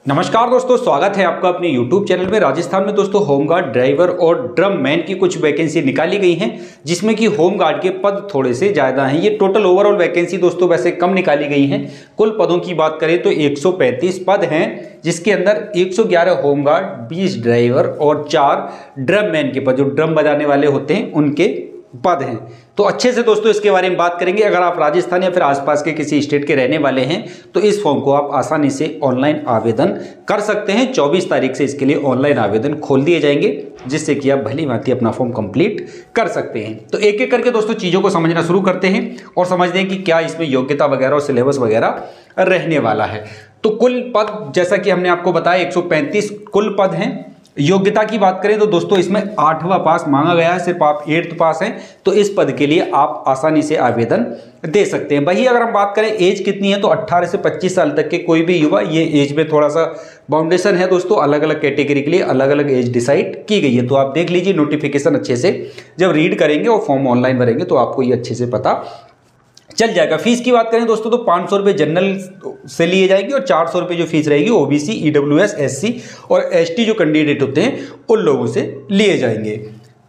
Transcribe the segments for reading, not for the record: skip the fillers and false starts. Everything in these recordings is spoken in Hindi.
नमस्कार दोस्तों, स्वागत है आपका अपने YouTube चैनल में। राजस्थान में दोस्तों होमगार्ड, ड्राइवर और ड्रम मैन की कुछ वैकेंसी निकाली गई हैं, जिसमें कि होमगार्ड के पद थोड़े से ज़्यादा हैं। ये टोटल ओवरऑल वैकेंसी दोस्तों वैसे कम निकाली गई हैं। कुल पदों की बात करें तो 135 पद हैं, जिसके अंदर 111 होमगार्ड, 20 ड्राइवर और 4 ड्रम मैन के पद, जो ड्रम बजाने वाले होते हैं उनके पद हैं। तो अच्छे से दोस्तों इसके बारे में बात करेंगे। अगर आप राजस्थान या फिर आसपास के किसी स्टेट के रहने वाले हैं तो इस फॉर्म को आप आसानी से ऑनलाइन आवेदन कर सकते हैं। 24 तारीख से इसके लिए ऑनलाइन आवेदन खोल दिए जाएंगे, जिससे कि आप भली भांति अपना फॉर्म कंप्लीट कर सकते हैं। तो एक एक करके दोस्तों चीज़ों को समझना शुरू करते हैं और समझते हैं कि क्या इसमें योग्यता वगैरह और सिलेबस वगैरह रहने वाला है। तो कुल पद, जैसा कि हमने आपको बताया, 135 कुल पद हैं। योग्यता की बात करें तो दोस्तों इसमें 8वां पास मांगा गया है, सिर्फ आप 8th पास हैं तो इस पद के लिए आप आसानी से आवेदन दे सकते हैं। वही अगर हम बात करें एज कितनी है तो 18 से 25 साल तक के कोई भी युवा, ये एज में थोड़ा सा बाउंडेशन है दोस्तों, अलग अलग कैटेगरी के लिए अलग अलग एज डिसाइड की गई है। तो आप देख लीजिए नोटिफिकेशन अच्छे से, जब रीड करेंगे और फॉर्म ऑनलाइन भरेंगे तो आपको ये अच्छे से पता चल जाएगा। फीस की बात करें दोस्तों तो 500 रुपये जनरल से लिए जाएंगे और 400 रुपये जो फीस रहेगी ओबीसी, ईडब्ल्यूएस, एससी और एसटी जो कैंडिडेट होते हैं उन लोगों से लिए जाएंगे।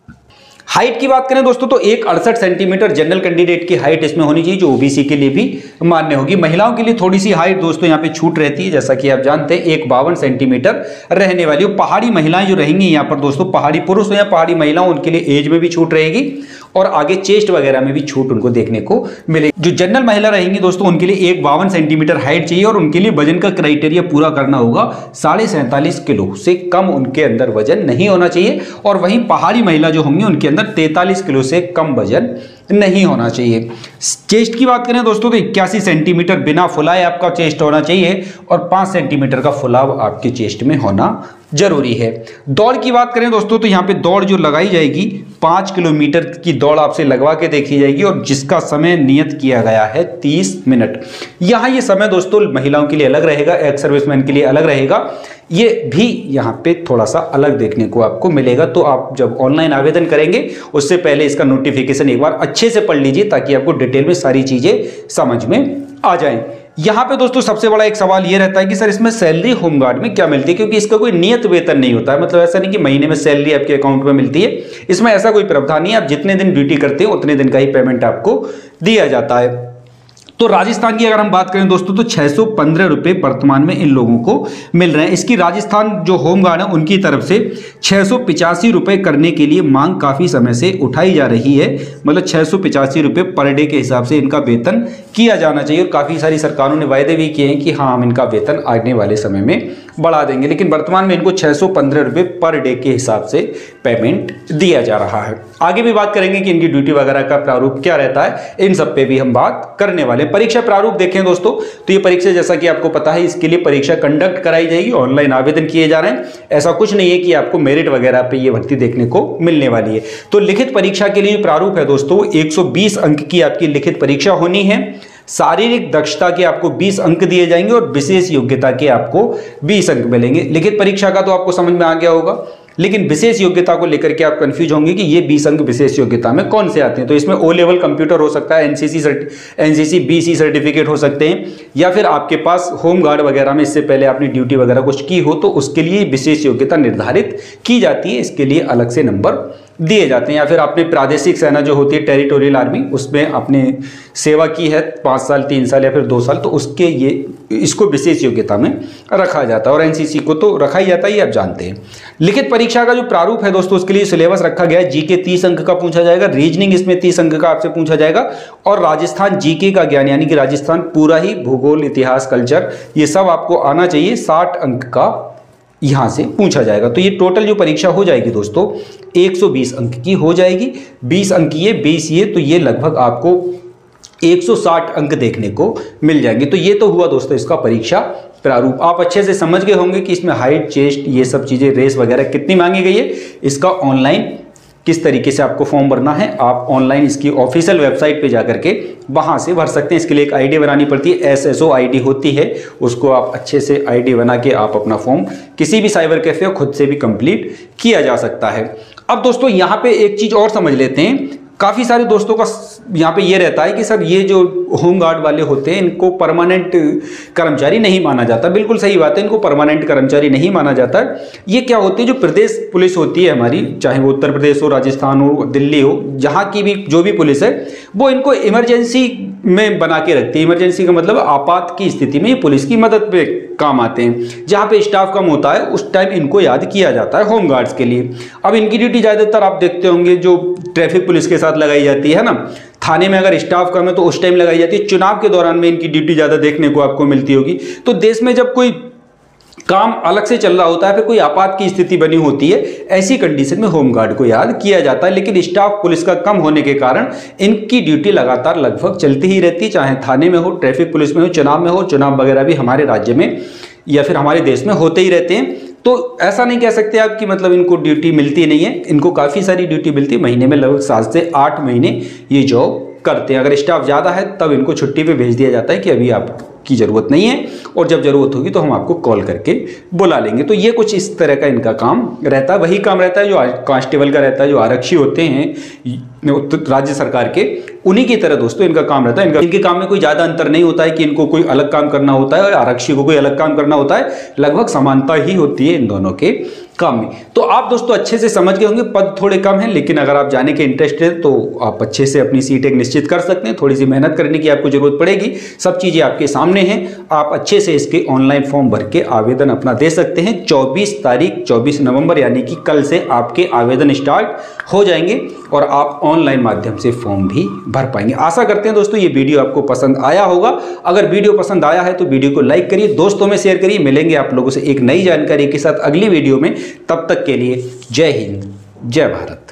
हाइट की बात करें दोस्तों तो 168 सेंटीमीटर जनरल कैंडिडेट की हाइट इसमें होनी चाहिए, जो ओबीसी के लिए भी मान्य होगी। महिलाओं के लिए थोड़ी सी हाइट दोस्तों यहाँ पे छूट रहती है, जैसा कि आप जानते हैं 152 सेंटीमीटर रहने वाली हो। पहाड़ी महिलाएं जो रहेंगी यहाँ पर दोस्तों, पहाड़ी पुरुष हो या पहाड़ी महिलाओं, उनके लिए एज में भी छूट रहेगी और आगे चेस्ट वगैरह में भी छूट उनको देखने को मिलेगी। जो जनरल महिला रहेंगी दोस्तों उनके लिए 152 सेंटीमीटर हाइट चाहिए और उनके लिए वजन का क्राइटेरिया पूरा करना होगा। 47.5 किलो से कम उनके अंदर वजन नहीं होना चाहिए। और वहीं पहाड़ी महिला जो होंगी उनके अंदर 43 किलो से कम वजन नहीं होना चाहिए। चेस्ट की बात करें दोस्तों तो 81 सेंटीमीटर बिना फुलाए आपका चेस्ट होना चाहिए और 5 सेंटीमीटर का फुलाव आपके चेस्ट में होना जरूरी है। दौड़ की बात करें दोस्तों तो यहाँ पे दौड़ जो लगाई जाएगी 5 किलोमीटर की दौड़ आपसे लगवा के देखी जाएगी और जिसका समय नियत किया गया है 30 मिनट। यहाँ ये समय दोस्तों महिलाओं के लिए अलग रहेगा, एक्स सर्विसमैन के लिए अलग रहेगा, ये भी यहाँ पे थोड़ा सा अलग देखने को आपको मिलेगा। तो आप जब ऑनलाइन आवेदन करेंगे उससे पहले इसका नोटिफिकेशन एक बार अच्छे से पढ़ लीजिए, ताकि आपको डिटेल में सारी चीजें समझ में आ जाएं। यहाँ पे दोस्तों सबसे बड़ा एक सवाल ये रहता है कि सर इसमें सैलरी होमगार्ड में क्या मिलती है, क्योंकि इसका कोई नियत वेतन नहीं होता है। मतलब ऐसा नहीं कि महीने में सैलरी आपके अकाउंट में मिलती है, इसमें ऐसा कोई प्रावधान नहीं है। आप जितने दिन ड्यूटी करते हैं उतने दिन का ही पेमेंट आपको दिया जाता है। तो राजस्थान की अगर हम बात करें दोस्तों तो 615 रुपये वर्तमान में इन लोगों को मिल रहे हैं। इसकी राजस्थान जो होमगार्ड है उनकी तरफ से 685 रुपये करने के लिए मांग काफ़ी समय से उठाई जा रही है। मतलब 685 रुपये पर डे के हिसाब से इनका वेतन किया जाना चाहिए और काफ़ी सारी सरकारों ने वायदे भी किए हैं कि हाँ हम इनका वेतन आने वाले समय में बढ़ा देंगे, लेकिन वर्तमान में इनको 615 रुपये पर डे के हिसाब से पेमेंट दिया जा रहा है। आगे भी बात करेंगे कि इनकी ड्यूटी वगैरह का प्रारूप क्या रहता है, इन सब पे भी हम बात करने वाले। परीक्षा प्रारूप देखें दोस्तों तो ये परीक्षा जैसा कि आपको पता है इसके लिए परीक्षा कंडक्ट कराई जाएगी, ऑनलाइन आवेदन किए जा रहे हैं। ऐसा कुछ नहीं है कि आपको मेरिट वगैरह पे ये भर्ती देखने को मिलने वाली है। तो लिखित परीक्षा के लिए प्रारूप है दोस्तों 120 अंक की आपकी लिखित परीक्षा होनी है। शारीरिक दक्षता के आपको 20 अंक दिए जाएंगे और विशेष योग्यता के आपको 20 अंक मिलेंगे। लिखित परीक्षा का तो आपको समझ में आ गया होगा, लेकिन विशेष योग्यता को लेकर के आप कंफ्यूज होंगे कि ये 20 अंक विशेष योग्यता में कौन से आते हैं। तो इसमें ओ लेवल कंप्यूटर हो सकता है, एनसीसी बीसी सर्टिफिकेट हो सकते हैं, या फिर आपके पास होमगार्ड वगैरह में इससे पहले आपने ड्यूटी वगैरह कुछ की हो तो उसके लिए विशेष योग्यता निर्धारित की जाती है। इसके लिए अलग से नंबर दिए जाते हैं। या फिर आपने प्रादेशिक सेना जो होती है टेरिटोरियल आर्मी, उसमें आपने सेवा की है 5 साल 3 साल या फिर 2 साल, तो उसके ये इसको विशेष योग्यता में रखा जाता है। और एनसीसी को तो रखा ही जाता है, ये आप जानते हैं। लिखित परीक्षा का जो प्रारूप है दोस्तों उसके लिए सिलेबस रखा गया है। जीके 30 अंक का पूछा जाएगा, रीजनिंग इसमें 30 अंक का आपसे पूछा जाएगा और राजस्थान जीके का ज्ञान यानी कि राजस्थान पूरा ही भूगोल, इतिहास, कल्चर, ये सब आपको आना चाहिए। 60 अंक का यहां से पूछा जाएगा। तो ये टोटल जो परीक्षा हो जाएगी दोस्तों 120 अंक की हो जाएगी। 20 अंक ये 20 ये, तो ये लगभग आपको 160 अंक देखने को मिल जाएंगे। तो ये तो हुआ दोस्तों इसका परीक्षा प्रारूप। आप अच्छे से समझ गए होंगे कि इसमें हाइट, चेस्ट, ये सब चीजें, रेस वगैरह कितनी मांगी गई है। इसका ऑनलाइन किस तरीके से आपको फॉर्म भरना है, आप ऑनलाइन इसकी ऑफिशियल वेबसाइट पे जाकर के वहां से भर सकते हैं। इसके लिए एक आईडी बनानी पड़ती है, SSO आईडी होती है, उसको आप अच्छे से आईडी बना के आप अपना फॉर्म किसी भी साइबर कैफे खुद से भी कंप्लीट किया जा सकता है। अब दोस्तों यहाँ पे एक चीज और समझ लेते हैं। काफ़ी सारे दोस्तों का यहाँ पे ये रहता है कि सर ये जो होमगार्ड वाले होते हैं इनको परमानेंट कर्मचारी नहीं माना जाता। बिल्कुल सही बात है, इनको परमानेंट कर्मचारी नहीं माना जाता। ये क्या होती है, जो प्रदेश पुलिस होती है हमारी, चाहे वो उत्तर प्रदेश हो, राजस्थान हो, दिल्ली हो, जहाँ की भी जो भी पुलिस है, वो इनको इमरजेंसी में बना के रखती है। इमरजेंसी का मतलब आपात की स्थिति में ये पुलिस की मदद पे काम आते हैं। जहाँ पे स्टाफ कम होता है उस टाइम इनको याद किया जाता है होमगार्ड्स के लिए। अब इनकी ड्यूटी ज़्यादातर आप देखते होंगे जो ट्रैफिक पुलिस के साथ लगाई जाती है ना, थाने में अगर स्टाफ कम है तो उस टाइम लगाई जाती है। चुनाव के दौरान में इनकी ड्यूटी ज़्यादा देखने को आपको मिलती होगी। तो देश में जब कोई काम अलग से चल रहा होता है, फिर कोई आपात की स्थिति बनी होती है, ऐसी कंडीशन में होमगार्ड को याद किया जाता है। लेकिन स्टाफ पुलिस का कम होने के कारण इनकी ड्यूटी लगातार लगभग चलती ही रहती है, चाहे थाने में हो, ट्रैफिक पुलिस में हो, चुनाव में हो। चुनाव वगैरह भी हमारे राज्य में या फिर हमारे देश में होते ही रहते हैं। तो ऐसा नहीं कह सकते आप कि मतलब इनको ड्यूटी मिलती नहीं है, इनको काफ़ी सारी ड्यूटी मिलती है। महीने में लगभग 7 से 8 महीने ये जॉब करते हैं। अगर स्टाफ ज़्यादा है तब इनको छुट्टी पे भेज दिया जाता है कि अभी आपकी ज़रूरत नहीं है, और जब ज़रूरत होगी तो हम आपको कॉल करके बुला लेंगे। तो ये कुछ इस तरह का इनका काम रहता है। वही काम रहता है जो कांस्टेबल का रहता है, जो आरक्षी होते हैं राज्य सरकार के, उन्हीं की तरह दोस्तों इनका काम रहता है। इनके काम में कोई ज़्यादा अंतर नहीं होता है कि इनको कोई अलग काम करना होता है और आरक्षी को कोई अलग काम करना होता है। लगभग समानता ही होती है इन दोनों के काम में। तो आप दोस्तों अच्छे से समझ गए होंगे, पद थोड़े कम हैं, लेकिन अगर आप जाने के इंटरेस्टेड हैं तो आप अच्छे से अपनी सीट एक निश्चित कर सकते हैं। थोड़ी सी मेहनत करने की आपको जरूरत पड़ेगी, सब चीज़ें आपके सामने हैं। आप अच्छे से इसके ऑनलाइन फॉर्म भर के आवेदन अपना दे सकते हैं। 24 नवंबर यानी कि कल से आपके आवेदन स्टार्ट हो जाएंगे और आप ऑनलाइन माध्यम से फॉर्म भी भर पाएंगे। आशा करते हैं दोस्तों ये वीडियो आपको पसंद आया होगा। अगर वीडियो पसंद आया है तो वीडियो को लाइक करिए, दोस्तों में शेयर करिए। मिलेंगे आप लोगों से एक नई जानकारी के साथ अगली वीडियो में। तब तक के लिए जय हिंद, जय भारत।